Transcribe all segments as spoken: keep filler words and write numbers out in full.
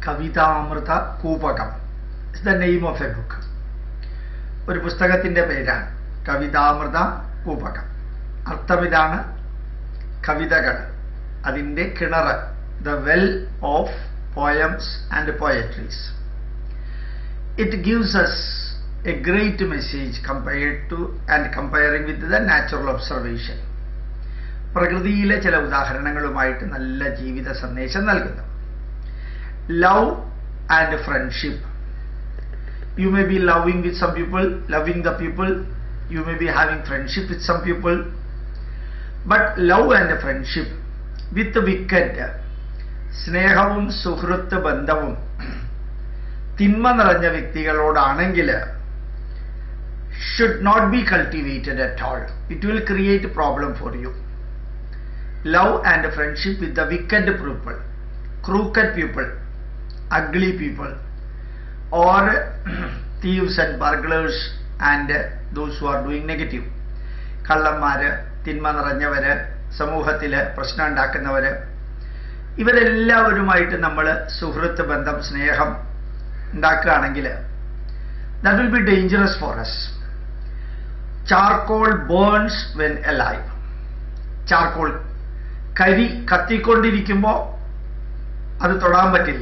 കവിതാമൃത Koopakam. It's the name of a book. ഒരു പുസ്തകത്തിൻ്റെ പേരാണ് കവിതാമൃത കൂപകം. അർത്ഥമിതാണ്, കവിതകൾ, അതിൻ്റെ കിണറ്, the well of poems and poetries. It gives us a great message compared to and comparing with the natural observation. പ്രകൃതിയിലെ ചില ഉദാഹരണങ്ങളുമായിട്ട് നല്ല ജീവിത സന്ദേശം നൽകുന്നു. Love and friendship. You may be loving with some people, loving the people. You may be having friendship with some people. But love and friendship with the wicked, സ്നേഹവും സുഹൃത്ത് ബന്ധവും തിന്മ നിറഞ്ഞ വ്യക്തികളോടാണെങ്കിൽ should not be cultivated at all. It will create a problem for you. Love and friendship with the wicked people, crooked people, ugly people, or thieves and burglars and those who are doing negative. കള്ളന്മാര്, തിന്മ നിറഞ്ഞവര്, സമൂഹത്തില് പ്രശ്നം ഉണ്ടാക്കുന്നവര്, ഇവരെല്ലാവരുമായിട്ട് നമ്മൾ സുഹൃത്ത് ബന്ധം, സ്നേഹം ഉണ്ടാക്കുകയാണെങ്കിൽ that will be dangerous for us. Charcoal burns when alive. Charcoal, കരി കത്തിക്കൊണ്ടിരിക്കുമ്പോൾ അത് തൊടാൻ പറ്റില്ല.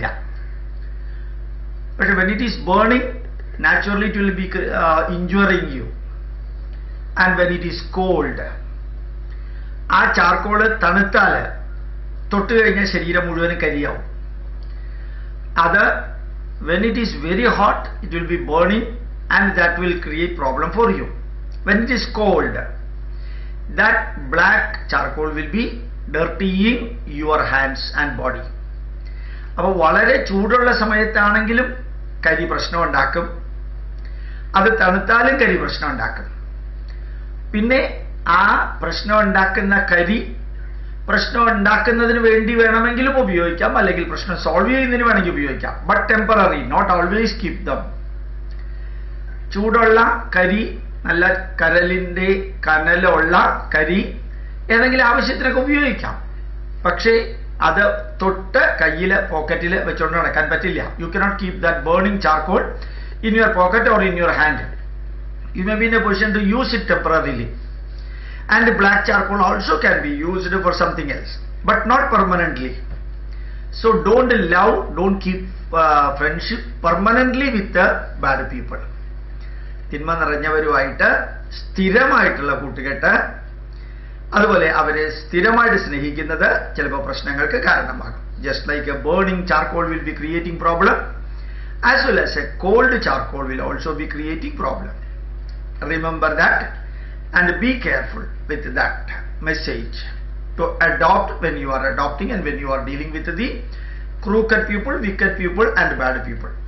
പക്ഷെ when it is burning, naturally it will be uh, injuring you. And when it is cold, ആ ചാർക്കോൾ തണുത്താൽ തൊട്ട് കഴിഞ്ഞാൽ ശരീരം മുഴുവനും കരിയാവും. അത് when it is very hot, it will be burning and that will create problem for you. When it is cold, that black charcoal will be dirtying your hands and body. അപ്പോൾ വളരെ ചൂടുള്ള സമയത്താണെങ്കിലും കരി പ്രശ്നം ഉണ്ടാക്കും, അത് തണുത്താലും കരി പ്രശ്നം ഉണ്ടാക്കും. പിന്നെ ആ പ്രശ്നം ഉണ്ടാക്കുന്ന കരി പ്രശ്നം ഉണ്ടാക്കുന്നതിന് വേണ്ടി വേണമെങ്കിലും ഉപയോഗിക്കാം, അല്ലെങ്കിൽ പ്രശ്നം സോൾവ് ചെയ്യുന്നതിന് വേണമെങ്കിൽ ഉപയോഗിക്കാം. But temporary, not always keep them. ചൂടുള്ള കരി, നല്ല കരലിൻ്റെ കനലുള്ള കരി ഏതെങ്കിലും ആവശ്യത്തിനൊക്കെ ഉപയോഗിക്കാം. പക്ഷേ അത് തൊട്ട് കയ്യിൽ പോക്കറ്റിൽ വെച്ചുകൊണ്ട് നടക്കാൻ പറ്റില്ല. You cannot keep that burning charcoal in your pocket or in your hand. You may be in a position to use it temporarily. And black charcoal also can be used for something else, but not permanently. So don't love, don't keep uh, friendship permanently with the bad people. തിന്മ നിറഞ്ഞവരുമായിട്ട് സ്ഥിരമായിട്ടുള്ള കൂട്ടുകെട്ട്, അതുപോലെ അവരെ സ്ഥിരമായിട്ട് സ്നേഹിക്കുന്നത് ചിലപ്പോൾ പ്രശ്നങ്ങൾക്ക് കാരണമാകും. Just like a burning charcoal will be creating problem, as well as a cold charcoal will also be creating problem. Remember that. And be careful with that message to adopt when you are adopting and when you are dealing with the crooked people, wicked people and bad people.